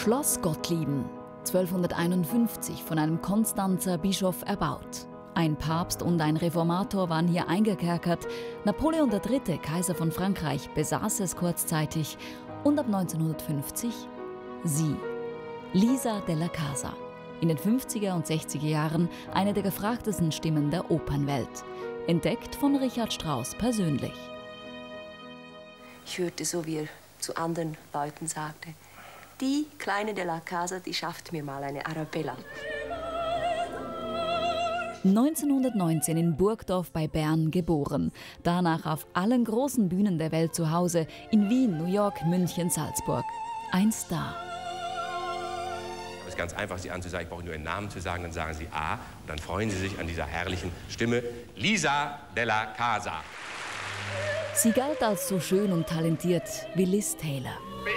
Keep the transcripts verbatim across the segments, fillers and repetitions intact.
Schloss Gottlieben, zwölfhunderteinundfünfzig von einem Konstanzer Bischof erbaut. Ein Papst und ein Reformator waren hier eingekerkert. Napoleon der Dritte, Kaiser von Frankreich, besaß es kurzzeitig. Und ab neunzehnhundertfünfzig sie, Lisa della Casa. In den fünfziger und sechziger Jahren eine der gefragtesten Stimmen der Opernwelt. Entdeckt von Richard Strauss persönlich. Ich hörte so, wie er zu anderen Leuten sagte: Die Kleine della Casa, die schafft mir mal eine Arabella. neunzehnhundertneunzehn in Burgdorf bei Bern geboren. Danach auf allen großen Bühnen der Welt zu Hause, in Wien, New York, München, Salzburg. Ein Star. Es ist ganz einfach, Sie anzusagen. Ich brauche nur Ihren Namen zu sagen, dann sagen Sie A. Und dann freuen Sie sich an dieser herrlichen Stimme. Lisa della Casa. Sie galt als so schön und talentiert wie Liz Taylor.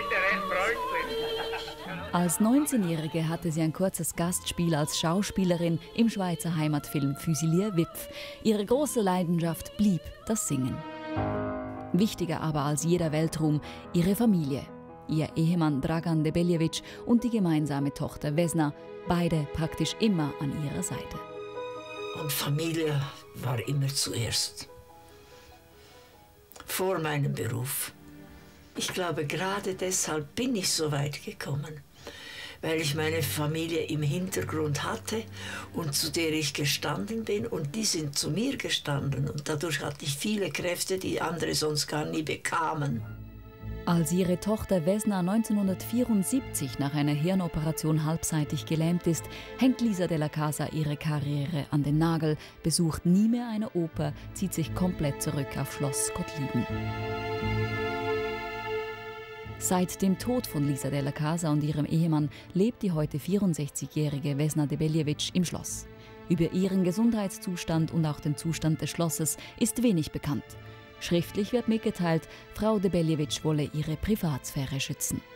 Als neunzehnjährige hatte sie ein kurzes Gastspiel als Schauspielerin im Schweizer Heimatfilm Füsilier Wipf. Ihre große Leidenschaft blieb das Singen. Wichtiger aber als jeder Weltruhm ihre Familie. Ihr Ehemann Dragan Debeljević und die gemeinsame Tochter Vesna, beide praktisch immer an ihrer Seite. Und Familie war immer zuerst. Vor meinem Beruf. Ich glaube, gerade deshalb bin ich so weit gekommen, weil ich meine Familie im Hintergrund hatte und zu der ich gestanden bin, und die sind zu mir gestanden, und dadurch hatte ich viele Kräfte, die andere sonst gar nie bekamen. Als ihre Tochter Vesna neunzehnhundertvierundsiebzig nach einer Hirnoperation halbseitig gelähmt ist, hängt Lisa della Casa ihre Karriere an den Nagel, besucht nie mehr eine Oper, zieht sich komplett zurück auf Schloss Gottlieben. Seit dem Tod von Lisa della Casa und ihrem Ehemann lebt die heute vierundsechzigjährige Vesna Debeljević im Schloss. Über ihren Gesundheitszustand und auch den Zustand des Schlosses ist wenig bekannt. Schriftlich wird mitgeteilt, Frau Debeljević wolle ihre Privatsphäre schützen.